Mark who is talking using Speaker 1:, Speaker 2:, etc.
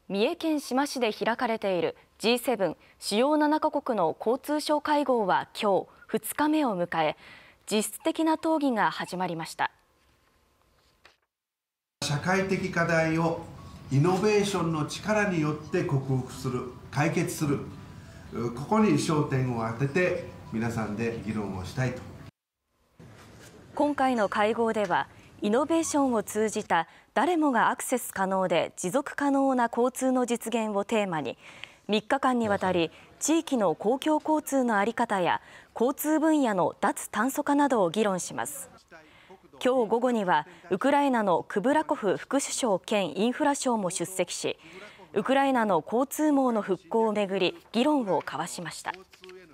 Speaker 1: 三重県志摩市で開かれている G7 主要7カ国の交通相会合は今日2日目を迎え、実質的な討議が始まりました。
Speaker 2: 社会的課題をイノベーションの力によって克服する、解決する、ここに焦点を当てて皆さんで議論をしたいと。
Speaker 1: 今回の会合では、イノベーションを通じた誰もがアクセス可能で持続可能な交通の実現をテーマに、3日間にわたり地域の公共交通の在り方や交通分野の脱炭素化などを議論します。今日午後にはウクライナのクブラコフ副首相兼インフラ相も出席し、ウクライナの交通網の復興をめぐり議論を交わしました。